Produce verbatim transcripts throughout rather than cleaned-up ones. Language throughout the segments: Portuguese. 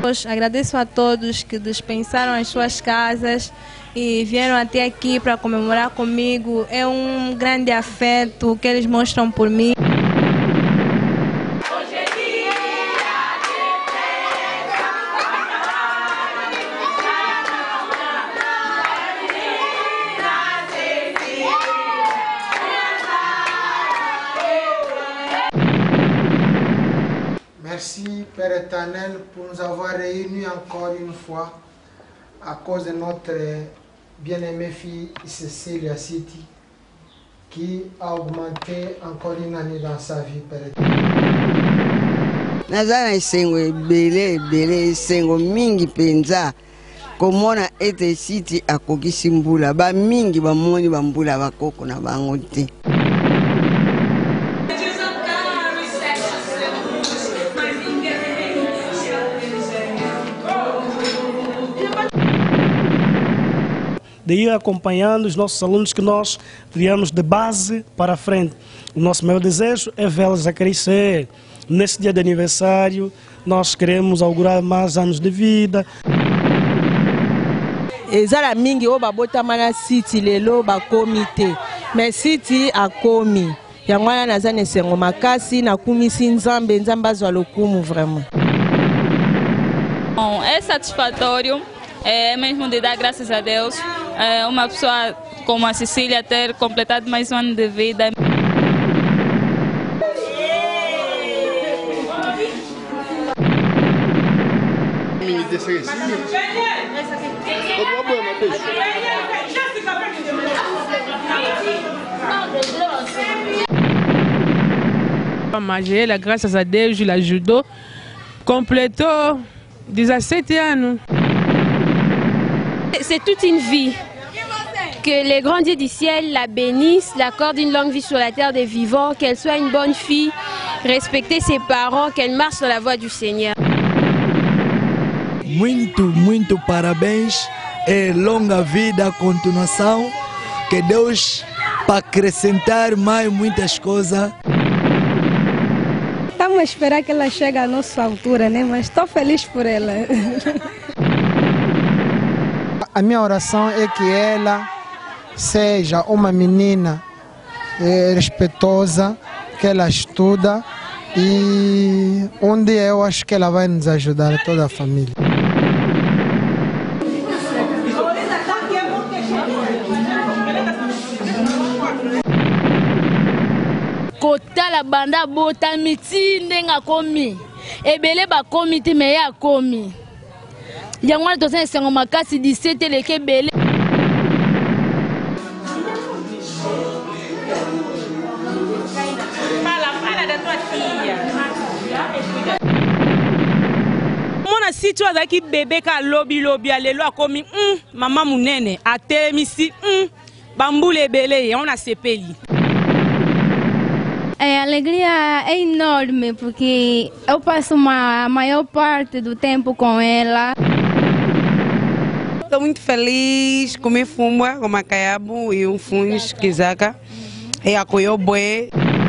Agradeço a todos que dispensaram as suas casas e vieram até aqui para comemorar comigo. É um grande afeto que eles mostram por mim. Merci Père éternel pour nous avoir réunis encore une fois à cause de notre bien-aimée fille Cécilia City qui a augmenté encore une année dans sa vie, Père éternel. Nazana isengo ebele ebele isengo mingi penza komona ete City akokisi mbula ba mingi bamoni bambula bakoko na bango te. De ir acompanhando os nossos alunos que nós criamos de base para a frente. O nosso maior desejo é vê-los a crescer. Nesse dia de aniversário, nós queremos augurar mais anos de vida. Ezara mingi o babota mana City lelo ba komite. Mais City a komi. Yangwana nazane sengo makasi na kumisi nzambe nzamba azwa lokumu vraiment. Bom, é satisfatório, é mesmo de dar graças a Deus. É uma pessoa como a Cecília ter completado mais um ano de vida. Mas ela, graças a Deus, ele ajudou, completou dezessete anos. C'est toute une vie. Que les grands dieux du ciel la bénissent, l'accordent une longue vie sur la terre des vivants, qu'elle soit une bonne fille, respecter ses parents, qu'elle marche sur la voie du Seigneur. Muito, muito parabéns e longa vida, continuação. Que Deus para acrescentar mais muitas coisas. Estamos a esperar que ela chegue à nossa altura, né? Mas estou feliz por ela. A minha oração é que ela seja uma menina eh, respeitosa, que ela estuda e um dia eu acho que ela vai nos ajudar, toda a família. Kotala banda bota mitinde nga komi ebele ba komi te me ya komi yangwa to sen sengo makasi dix-sept leke bele Fala, fala da tua tia. Mona City azaki bebe ka lobi lobi alelo akomi hum mama munene atemisi hum bambule bele on a sepeli. É, a alegria é enorme porque eu passo uma, a maior parte do tempo com ela. Estou muito feliz com minha fumba, com a caiabo e o funs kizaka e a coioboé.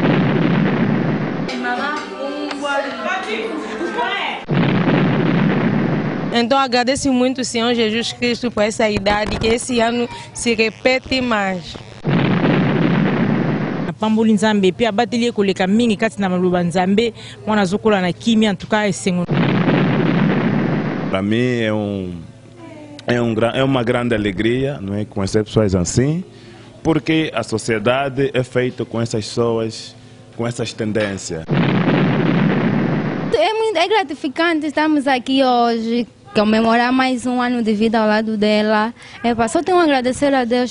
Então agradeço muito o Senhor Jesus Cristo por essa idade, que esse ano se repete mais. Pambuli nzambe pia batili koleka mingi kati na maluba nzambe mwana zokola na kimia en tout cas esengo. Para mim é um é um é uma grande alegria, não é, conhecer pessoas assim, porque a sociedade é feita com essas pessoas, com essas tendências. É muito é gratificante estarmos aqui hoje, comemorar mais um ano de vida ao lado dela. É, só tenho a agradecer a Deus.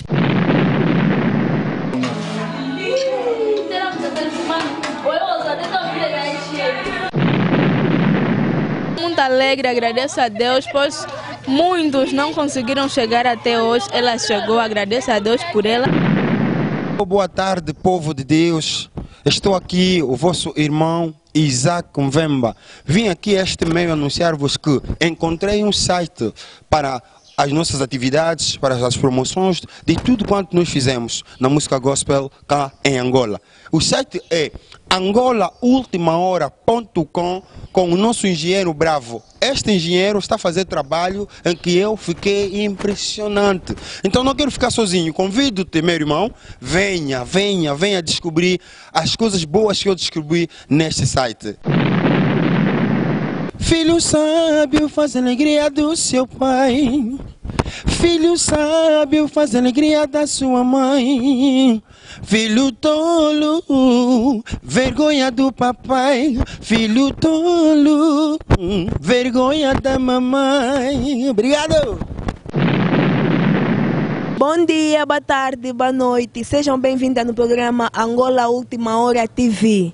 Muito alegre, agradeço a Deus, pois muitos não conseguiram chegar até hoje. Ela chegou, agradeço a Deus por ela. Boa tarde, povo de Deus. Estou aqui, o vosso irmão Isaac Mvemba. Vim aqui este meio anunciar-vos que encontrei um site para as nossas atividades, para as promoções de tudo quanto nós fizemos na música gospel cá em Angola. O site é angola ultima hora ponto com com o nosso engenheiro Bravo. Este engenheiro está a fazer trabalho em que eu fiquei impressionante. Então não quero ficar sozinho. Convido-te, meu irmão, venha, venha, venha descobrir as coisas boas que eu descobri neste site. Filho sábio faz a alegria do seu pai. Filho sábio faz a alegria da sua mãe. Filho tolo, vergonha do papai. Filho tolo, vergonha da mamãe. Obrigado! Bom dia, boa tarde, boa noite. Sejam bem-vindos no programa Angola Última Hora T V.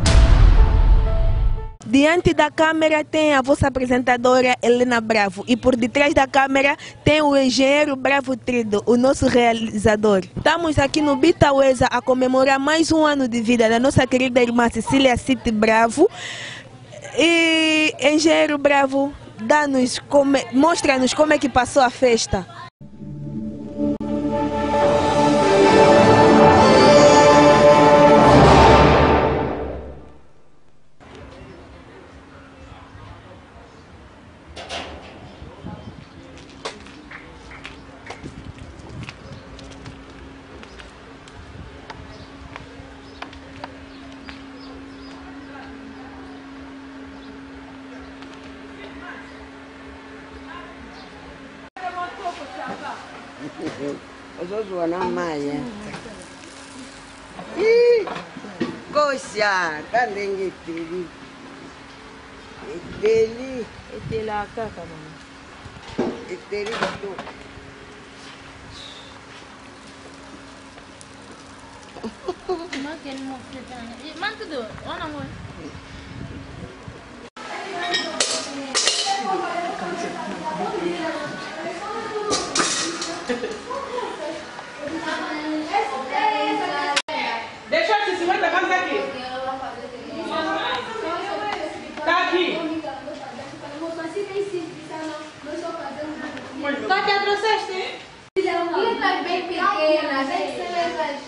Diante da câmera tem a vossa apresentadora Helena Bravo e por detrás da câmera tem o engenheiro Bravo Trido, o nosso realizador. Estamos aqui no Bitauesa a comemorar mais um ano de vida da nossa querida irmã Cecília City Bravo. E engenheiro Bravo, dá-nos, como, mostra-nos como é que passou a festa. Ozozuana maya. Ih, Kosia, kandenge teli. Eteli, etela kaka mama. Eteli to. Makan mau kita. Mana tu? Orang mau. Deixa eu te cinquenta vamos aqui. Tá aqui. Só que trouxeste? Lindas bem pequenas, excelentes.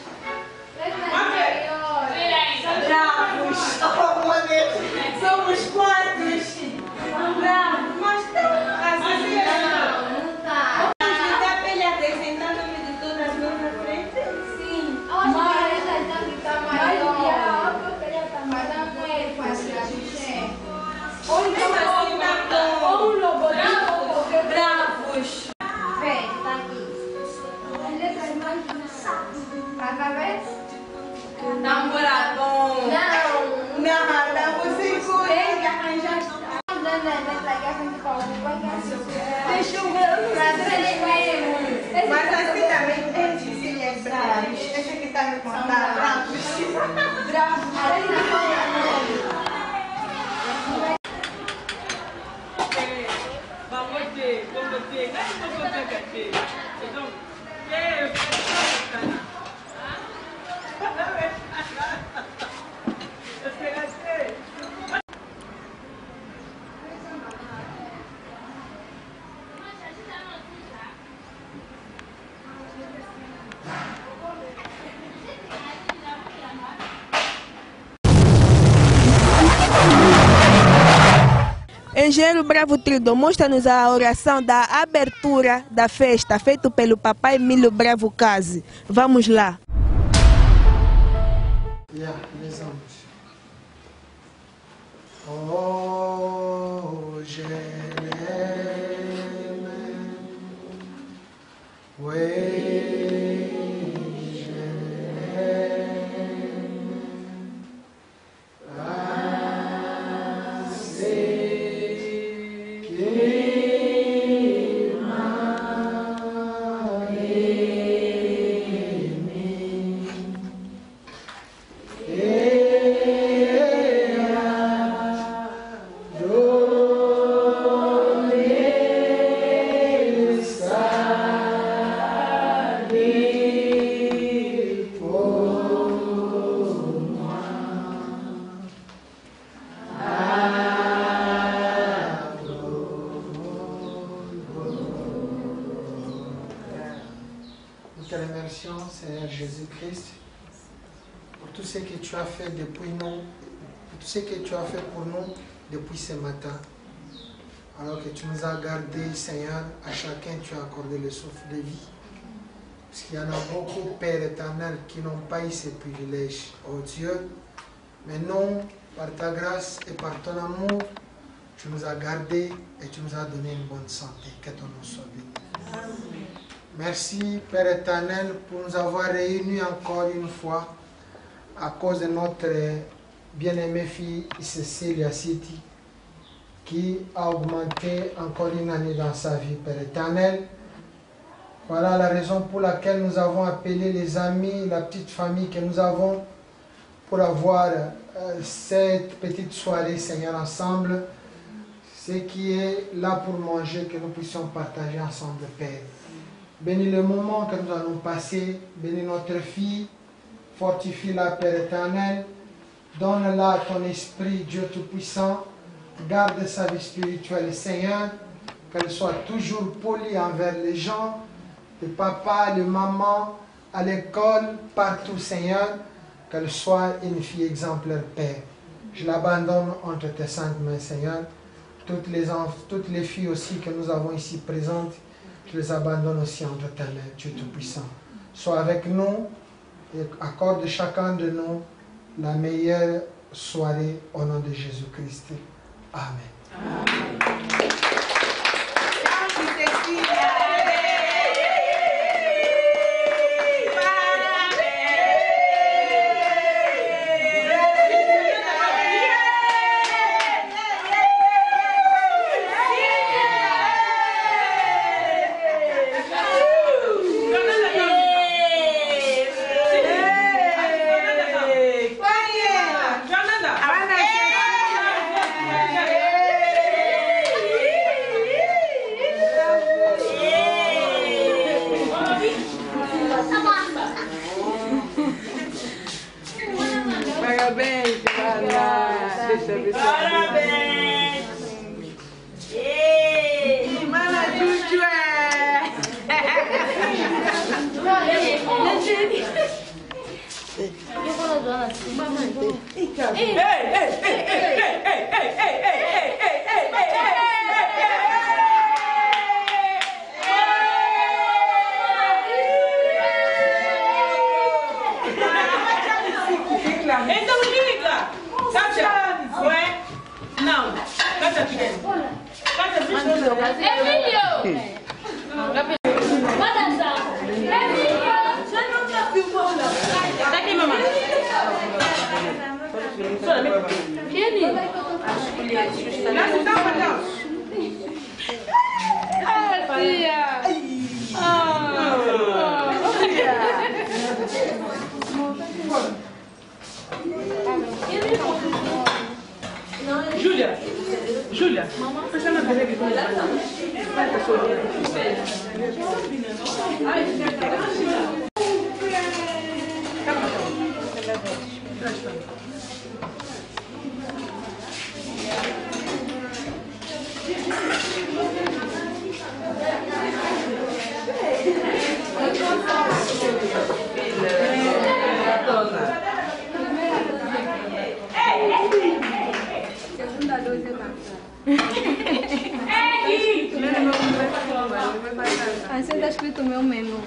Bravos. Somos quantos? Bravos. Mas estão assim. Não está. Está bem apresentando-me de todas as mãos na frente? Sim. Mas essa já está maior. Mas não foi fácil a mexer. Ou um logotipo Bravos. Vem, está aqui. Vai ver? Namoradão. Não. Nada, você Tem que arranjar. Deixa eu ver. Mas assim também tem Cecília Bravos. Deixa que está me contando. Bravos. Bravos. Vamos ter, vamos ter. Não vou contar aqui. Então, eu quero Engenheiro Bravo Trido, mostra-nos a oração da abertura da festa, feito pelo papai Emílio Bravo Case. Vamos lá. Yeah, rezamos. Oh, Jerusalem, Oh bénédiction, Seigneur Jésus-Christ, pour tout ce que tu as fait depuis nous, pour tout ce que tu as fait pour nous depuis ce matin. Alors que tu nous as gardés, Seigneur, à chacun tu as accordé le souffle de vie. Parce qu'il y en a beaucoup, Père éternel, qui n'ont pas eu ce privilège, oh Dieu. Mais nous, par ta grâce et par ton amour, tu nous as gardés et tu nous as donné une bonne santé. Que ton nom soit béni. Merci, Père éternel, pour nous avoir réunis encore une fois à cause de notre bien-aimée fille Cécilia City, qui a augmenté encore une année dans sa vie, Père éternel. Voilà la raison pour laquelle nous avons appelé les amis, la petite famille que nous avons pour avoir euh, cette petite soirée, Seigneur, ensemble. Ce qui est là pour manger, que nous puissions partager ensemble, Père. Bénis le moment que nous allons passer, bénis notre fille, fortifie-la, Père éternel, donne-la ton esprit, Dieu Tout-Puissant, garde sa vie spirituelle, Seigneur, qu'elle soit toujours polie envers les gens, le papa, le maman, à l'école, partout, Seigneur, qu'elle soit une fille exemplaire, Père. Je l'abandonne entre tes saintes mains, Seigneur. Toutes les, toutes les filles aussi que nous avons ici présentes, je les abandonne aussi entre tes mains, Dieu Tout-Puissant. Sois avec nous et accorde chacun de nous la meilleure soirée au nom de Jésus-Christ. Amen. Amen. Júlia, Júlia, você não deve Assim está escrito o meu menu.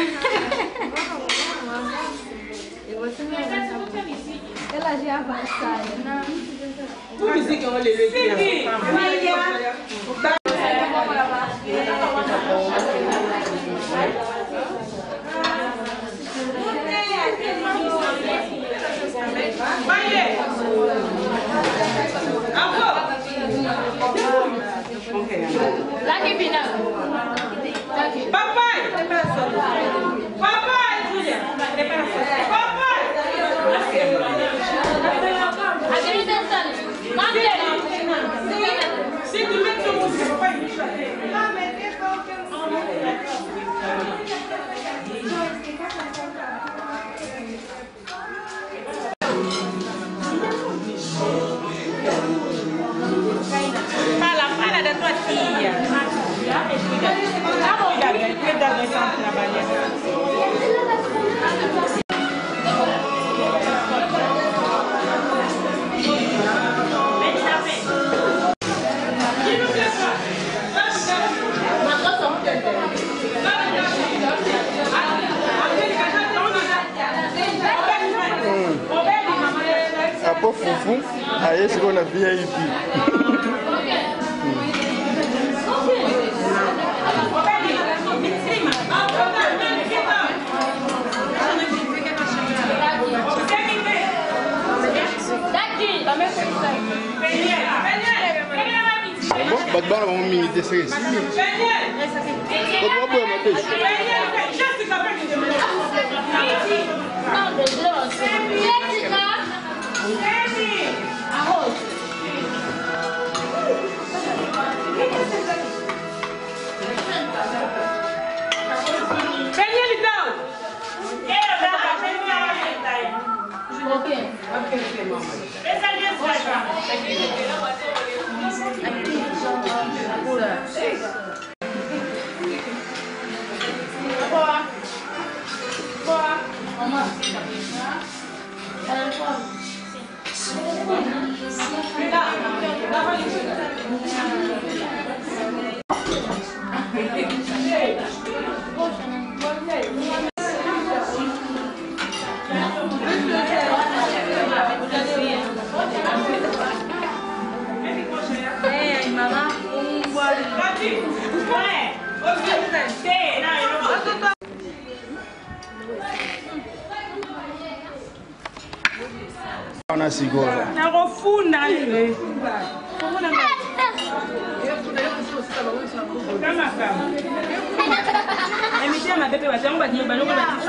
E você não é ela já é avançada. Não. Música, eu olhei aqui. Papai! Papai, Júlia! Papai! Se tu metes a música, papai, me chama. Fala, fala da tua tia. Cuidado, cuidado, cuidado, trabalhando. Aí chegou na V I P. But bana vamos me descer. Quando eu vou matar isso. Na sigora. Na rofunda ile. Kama kama. Emitia mapepe watamu batie banoko batisa.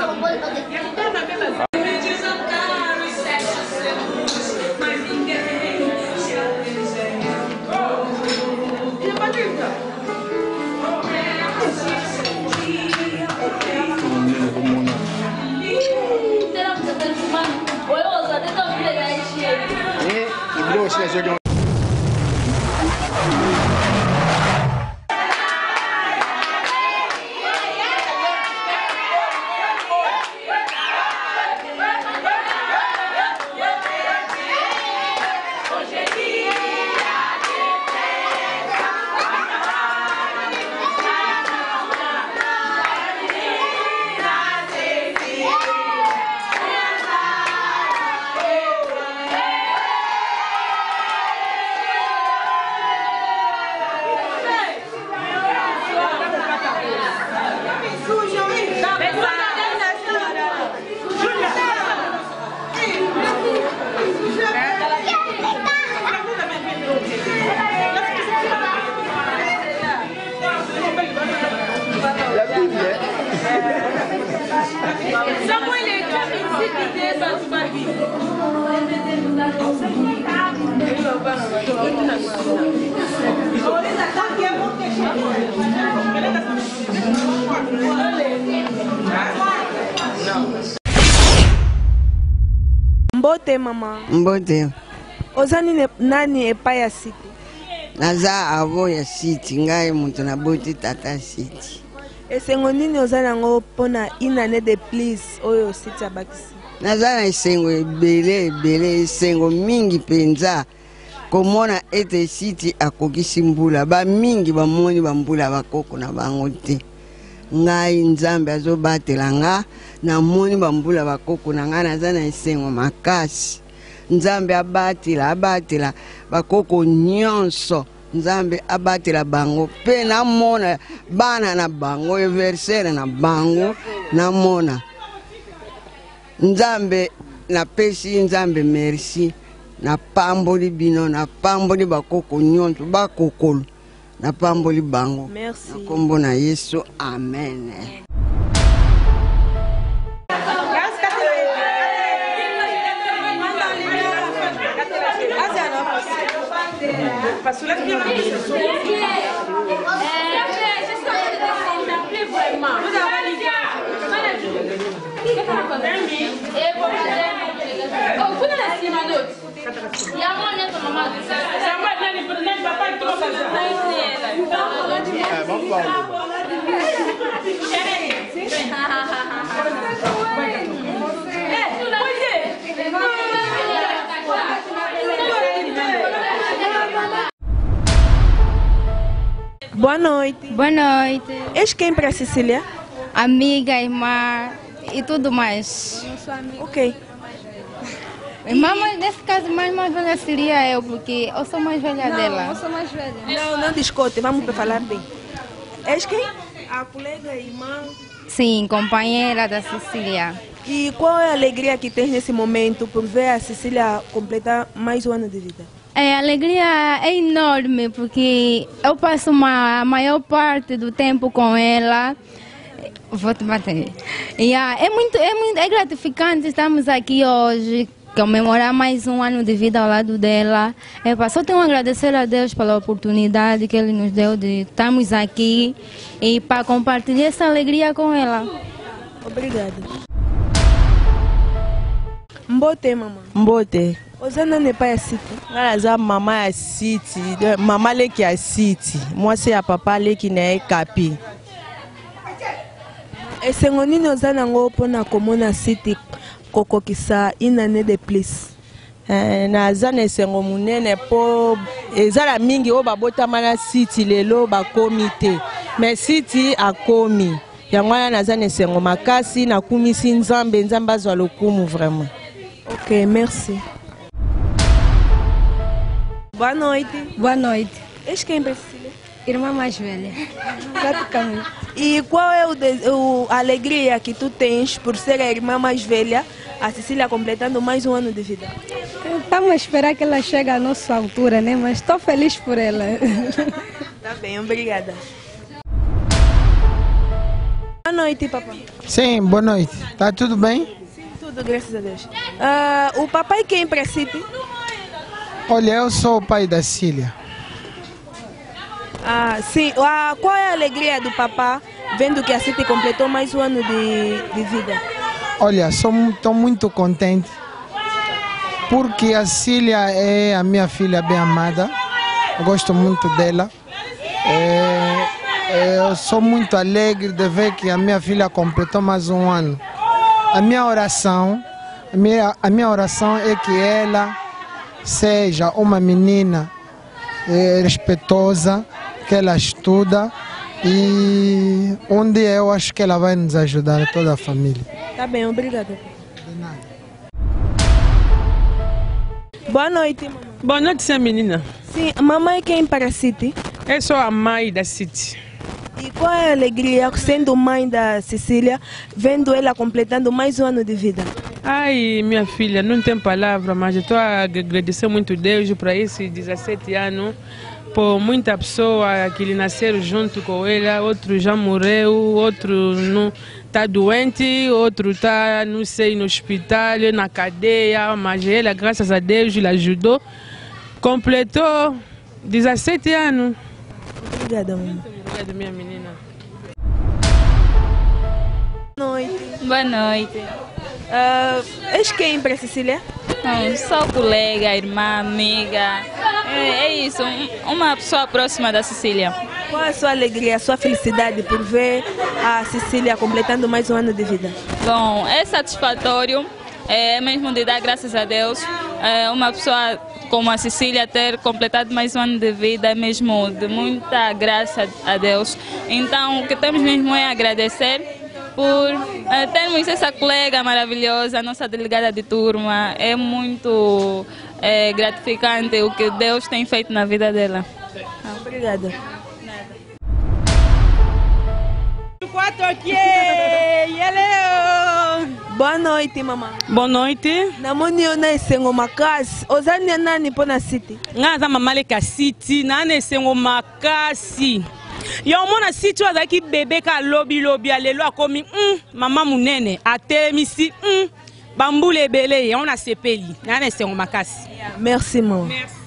Mbote mama. Mbote. Ozani ne, nani epai ya City? Naza avo ya City, ngai mutu na boti tata City. Esengo nini oza nango pona inane de please oyo City abakisi? Naza na esengo ebele ebele, esengo mingi penza. Komona ete City akokisi mbula, ba mingi bamoni bambula bakoko na bango te. Ngai Nzambe azobatela nga na moni bambula bakoko na nga, naza na esengo makasi. Nzambe abatela abatela bakoko nyonso, Nzambe abatela bango pe namona bana na bango anniversaire na bango namona. Nzambe na pesi Nzambe merci, na pamboli bino, na pamboli bakoko nyonso bakokolo, na pamboli bango. Merci. Na kombo na Yesu, amen. Boa noite. Boa noite. És quem para Cecília? Amiga, irmã e tudo mais. Ok. Mas nesse caso, mais mais velha seria eu, porque eu sou mais velha não, dela. Eu sou mais velha. Não, não discute, vamos para falar bem. És quem? A colega, irmã? Sim, companheira da Cecília. E qual é a alegria que tens nesse momento por ver a Cecília completar mais um ano de vida? É, a alegria é enorme, porque eu passo uma, a maior parte do tempo com ela. Vou te bater. Yeah, é, muito, é muito é gratificante estarmos aqui hoje, comemorar mais um ano de vida ao lado dela. É, só tenho a agradecer a Deus pela oportunidade que Ele nos deu de estarmos aqui e para compartilhar essa alegria com ela. Obrigada. Mbote, mamãe. Mbote. Ozana n'est pas à City. Ngalaza mama à City. Maman leki à City. Moi c'est à papa leki na Kapi. Esengo nini ozana ngo pona komona City kokokisa une année de plus. Naza na esengo munene po ezala mingi o babotama na City lelo bakomi te. Mais City akomi. Yango wana naza na esengo makasi nakumisi Nzambe Nzambe azwa lokumu vraiment. Ok, merci. Boa noite. Boa noite. És quem, Cecília? Irmã mais velha. Praticamente. E qual é o, de, o a alegria que tu tens por ser a irmã mais velha, a Cecília completando mais um ano de vida? Estamos a esperar que ela chegue à nossa altura, né? Mas estou feliz por ela. Tá bem, obrigada. Boa noite, papai. Sim, boa noite. Tá tudo bem? Sim, tudo, graças a Deus. Uh, o papai quem para City? Olha, eu sou o pai da Cília. Ah, sim. Ah, qual é a alegria do papá vendo que a City completou mais um ano de, de vida? Olha, estou muito contente porque a Cília é a minha filha bem amada. Eu gosto muito dela. É, é, eu sou muito alegre de ver que a minha filha completou mais um ano. A minha oração, a minha, a minha oração é que ela seja uma menina é, respeitosa, que ela estuda e um dia eu acho que ela vai nos ajudar, toda a família. Tá bem, obrigada. De nada. Boa noite, mamãe. Boa noite, senhora menina. Sim, mamãe quem para a City? Eu sou a mãe da City. E qual é a alegria sendo mãe da Cecília, vendo ela completando mais um ano de vida? Ai, minha filha, não tem palavra, mas eu estou a agradecer muito a Deus por esses dezessete anos, por muita pessoa que lhe nasceram junto com ela, outro já morreu, outro não está doente, outro está, não sei, no hospital, na cadeia, mas ela, graças a Deus, lhe ajudou, completou dezessete anos. Obrigada, mamãe. Obrigada, minha menina. Boa noite. Boa noite. Uh, és quem para Cecília? Não, sou colega, irmã, amiga. É, é isso, um, uma pessoa próxima da Cecília. Qual é a sua alegria, a sua felicidade por ver a Cecília completando mais um ano de vida? Bom, é satisfatório, é mesmo de dar graças a Deus. É uma pessoa como a Cecília ter completado mais um ano de vida é mesmo de muita graça a Deus. Então, o que temos mesmo é agradecer por eh, termos essa colega maravilhosa, a nossa delegada de turma. É muito eh, gratificante o que Deus tem feito na vida dela. Obrigada. Boa noite, mamãe. Boa noite. Namoni ona esengo makasi. Ozani nani pona City? Ngaza mamale ka City, nane esengo makasi. Yo mona City wazaki bebe ka lobi lobi alelo akomi mm, mama munene atemisi mm, bambule ebele on a sepeli. Nane esengo makasi. Merci, maman. Merci.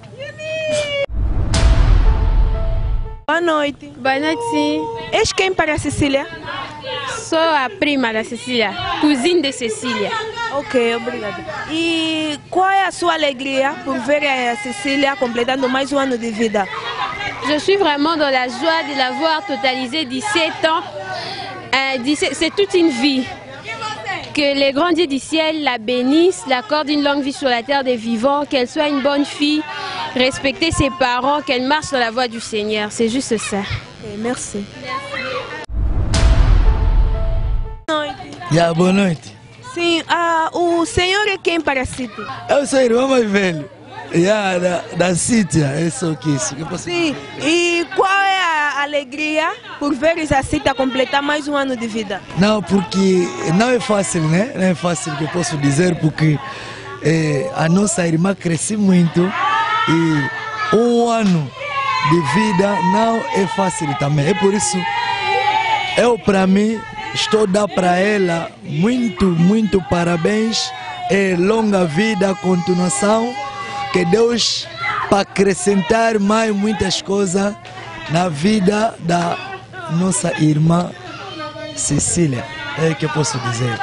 Boa noite. Boa noite. És quem para a Cecília? Sou a prima da Cecília, cozinha de Cecília. Ok, obrigada. E qual é a sua alegria por ver a Cecília completando mais um ano de vida? Je suis vraiment dans la joie de l'avoir totalisé dix-sept ans. Euh, dix-sept, c'est toute une vie. Que les grands dieux du ciel la bénissent, l'accordent une longue vie sur la terre des vivants, qu'elle soit une bonne fille, respecter ses parents, qu'elle marche dans la voie du Seigneur. C'est juste ça. Okay, merci. Yeah, boa noite. Sim, uh, o senhor é quem para a City? Eu sou o irmão mais velho. Yeah, da, da City, é só que isso. Que posso Sim, e qual é a alegria por veres a City a completar mais um ano de vida? Não, porque não é fácil, né? Não é fácil que eu posso dizer, porque eh, a nossa irmã cresceu muito e um ano de vida não é fácil também. É por isso, eu para mim, estou a dar para ela muito, muito parabéns. É longa vida, continuação. Que Deus para acrescentar mais muitas coisas na vida da nossa irmã Cecília. É o que eu posso dizer.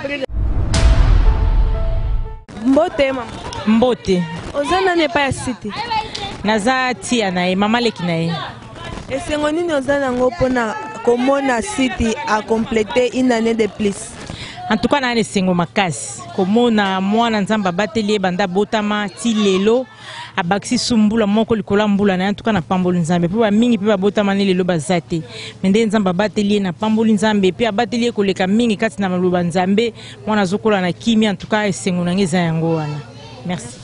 Mbote, mama. Mbote. Ozana ne pa City. Naza tia na e mama leki na e. Esengo nini ozana ngopo na komona City a compléter une année de plus. En tout cas, na sengo makasi. Komona mwana nzamba bateli banda botama ti lelo abakisi sumbula moko likola mbula na en tout cas na pamboli nzambe pe ba mingi pe ba botama ne lelo bazate. Mende nzamba bateli na pamboli nzambe pe abateli koleka mingi kati na maloba nzambe mwana zokola na kimi en tout cas sengo na ngeza yango wana. Merci.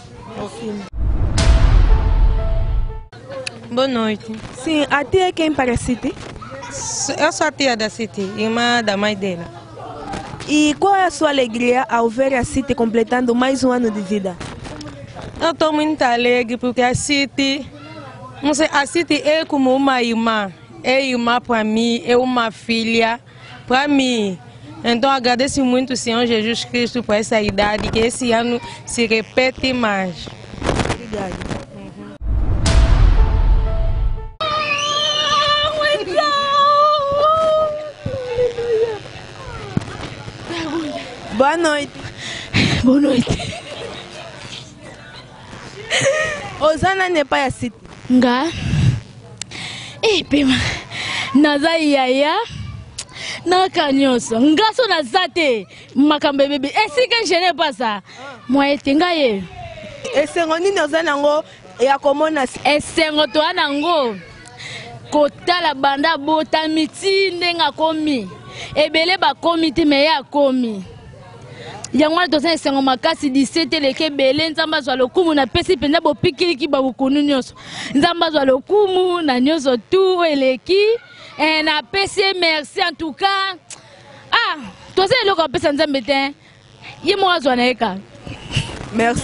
Boa noite. Sim, a tia é quem para a City? Eu sou a tia da City, irmã da mãe dela. E qual é a sua alegria ao ver a City completando mais um ano de vida? Eu estou muito alegre porque a City, não sei, a City é como uma irmã, é irmã para mim, é uma filha para mim. Então agradeço muito o Senhor Jesus Cristo por essa idade, que esse ano se repete mais. Obrigada. Boa noite. Boa noite. Ozana ne pa ya City. Nga. Eh, pema. Naza yaya. Na kanyoso. Nga so nazate. Makambe bebe. Esika jene pasa. Mwa etenga ye. Esengo nini ozana ngo ya komona. Esengo to anango. Kotala banda bota mitinde nga komi. Ebele ba komite me ya komi. Yangwa to sa sengo makasi dix-sept leke bele nzamba zwa lokumu na pesi penda bo pikiki ba bukunu nyoso. Nzamba zwa lokumu na nyoso tu eleki et na pesi merci en tout cas. Ah, to sa loko pesa nzambe te. Yemo azwa na eka. Merci.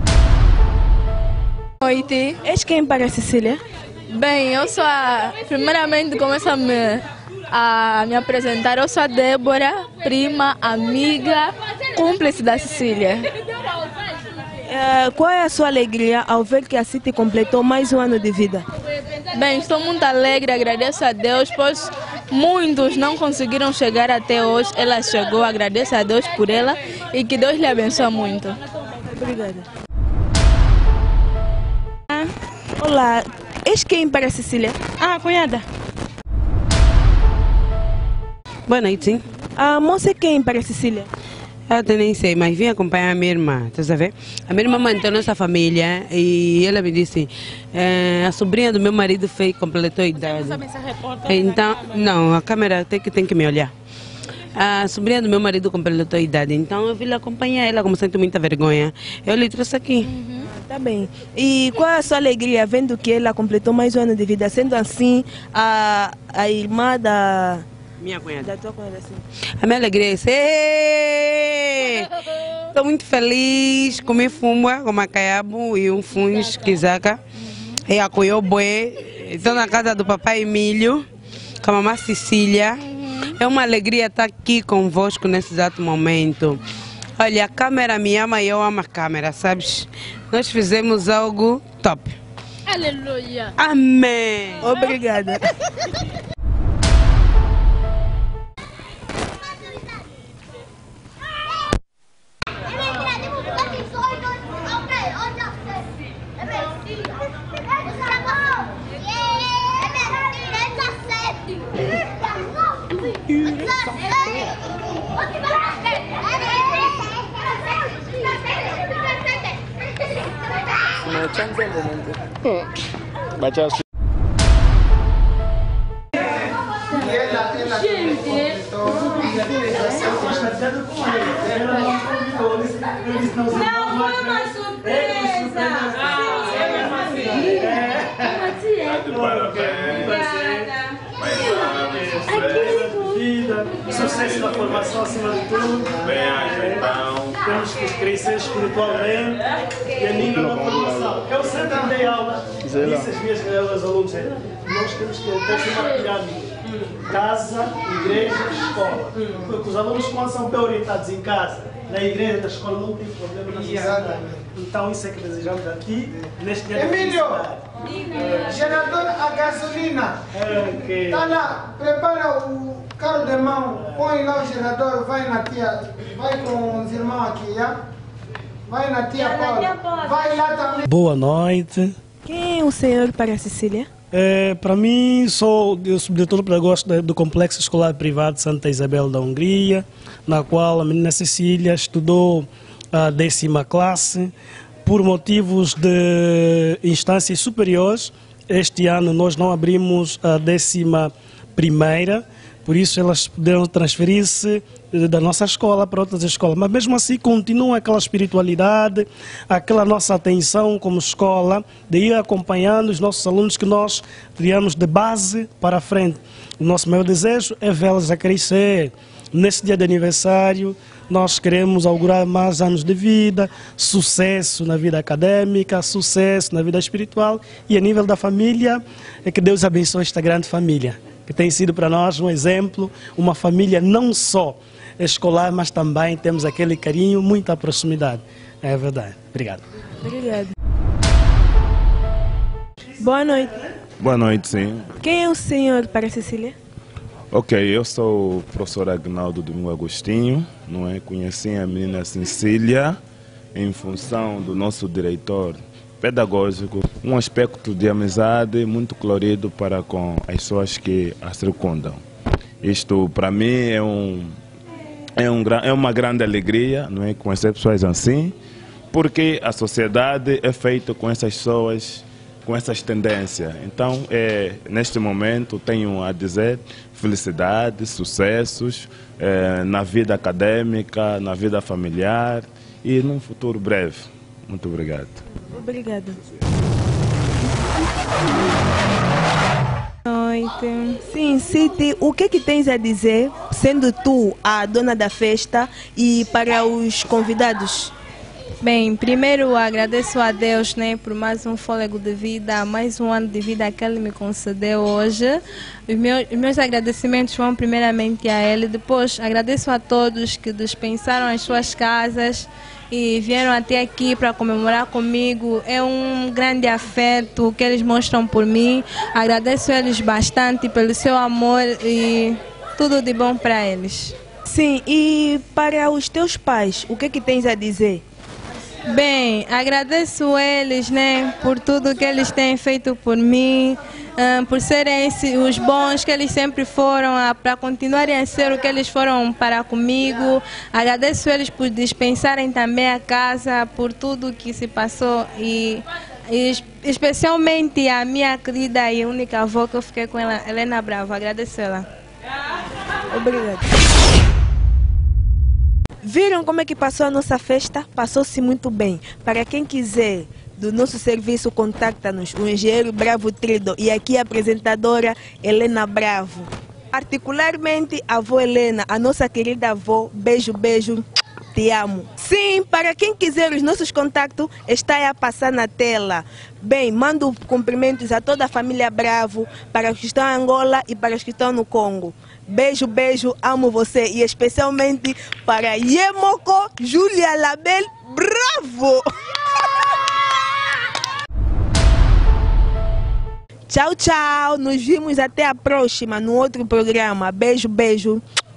Noite. És quem para a Cecília? Bem, eu sou a... Primeiramente começo a me, a me apresentar. Eu sou a Débora, prima, amiga, cúmplice da Cecília. Uh, qual é a sua alegria ao ver que a City completou mais um ano de vida? Bem, estou muito alegre, agradeço a Deus, pois muitos não conseguiram chegar até hoje. Ela chegou, agradeço a Deus por ela e que Deus lhe abençoe muito. Obrigada. Olá, és quem para a Cecília? Ah, cunhada. Boa noite, sim. A moça é quem para a Cecília? Eu até nem sei, mas vim acompanhar a minha irmã, tá sabendo? A minha irmã mantou nossa família e ela me disse, é, a sobrinha do meu marido fez, completou a idade. Então, não, a câmera tem que, tem que me olhar. A sobrinha do meu marido completou a idade, então eu vim acompanhar ela, como sinto muita vergonha. Eu lhe trouxe aqui. Uhum. Tá bem. E qual é a sua alegria vendo que ela completou mais um ano de vida? Sendo assim, a, a irmã da... Minha cunhada. Da tua cunhada, sim. A minha alegria é ser... Estou muito feliz. Comi fumba com macaiabo e um fungo quizaca. E a coiobue. Estou na casa do papai Emílio, com a mamãe Cecília. É uma alegria estar aqui convosco nesse exato momento. Olha, a câmera me ama e eu amo a câmera, sabes? Nós fizemos algo top. Aleluia. Amém. Obrigada. Baca assim. Gente, chateado com ele. Ela não convidou. Eu disse, não, não foi uma surpresa. Sucesso na formação acima de tudo. Então, temos que crescer espiritualmente e a nível da formação. Eu sempre dei aula, disse às minhas aos alunos, nós temos que ter uma pirâmide. Casa, igreja, escola. Porque os alunos, quando são bem orientados em casa, na igreja, na escola, não tem problema na sociedade. Então isso é que desejamos aqui, neste dia. Emílio, gerador a gasolina. Okay. Tá lá, prepara o carro de mão, põe lá o gerador, vai na tia, vai com os irmãos aqui, já? Vai na tia Paula, vai lá também. Boa noite. Quem é o senhor para a Cecília? É, para mim, sou eu sou diretor pedagógico do Complexo Escolar Privado Santa Isabel da Hungria, na qual a menina Cecília estudou a décima classe. Por motivos de instâncias superiores, este ano nós não abrimos a décima primeira, por isso elas puderam transferir-se da nossa escola para outras escolas. Mas mesmo assim continua aquela espiritualidade, aquela nossa atenção como escola, de ir acompanhando os nossos alunos que nós criamos de base para a frente. O nosso maior desejo é vê-las a crescer. Nesse dia de aniversário, nós queremos augurar mais anos de vida, sucesso na vida acadêmica, sucesso na vida espiritual e a nível da família, é que Deus abençoe esta grande família, que tem sido para nós um exemplo, uma família não só escolar, mas também temos aquele carinho, muita proximidade. É verdade. Obrigado. Obrigado. Boa noite. Boa noite, sim. Quem é o senhor para a Cecília? Ok, eu sou o professor Agnaldo Domingo Agostinho, não é? Conheci a menina Cecília em função do nosso diretor pedagógico, um aspecto de amizade muito colorido para com as pessoas que a circundam. Isto, para mim, é, um, é, um, é uma grande alegria, não é? Conhecer pessoas assim, porque a sociedade é feita com essas pessoas, com essas tendências. Então, é, neste momento, tenho a dizer felicidade, sucessos é, na vida acadêmica, na vida familiar e num futuro breve. Muito obrigado. Obrigada. Boa noite. Sim, City, o que que tens a dizer, sendo tu a dona da festa, e para os convidados? Bem, primeiro agradeço a Deus, né, por mais um fôlego de vida, mais um ano de vida que Ele me concedeu hoje. Os meus, os meus agradecimentos vão primeiramente a Ele, depois agradeço a todos que dispensaram as suas casas e vieram até aqui para comemorar comigo. É um grande afeto que eles mostram por mim. Agradeço eles bastante pelo seu amor e tudo de bom para eles. Sim, e para os teus pais, o que que tens a dizer? Bem, agradeço eles, né, por tudo que eles têm feito por mim, um, por serem os bons que eles sempre foram, para continuarem a ser o que eles foram para comigo. Agradeço eles por dispensarem também a casa, por tudo que se passou e, e especialmente a minha querida e única avó que eu fiquei com ela, Helena Bravo. Agradeço ela. Obrigada. Viram como é que passou a nossa festa? Passou-se muito bem. Para quem quiser do nosso serviço, contacta-nos, o engenheiro Bravo Trido e aqui a apresentadora Helena Bravo. Particularmente a avó Helena, a nossa querida avó, beijo, beijo, te amo. Sim, para quem quiser os nossos contatos, está aí a passar na tela. Bem, mando cumprimentos a toda a família Bravo, para os que estão em Angola e para os que estão no Congo. Beijo, beijo, amo você. E especialmente para Yemoko, Júlia Label, bravo! Tchau, tchau. Nos vimos até a próxima, no outro programa. Beijo, beijo.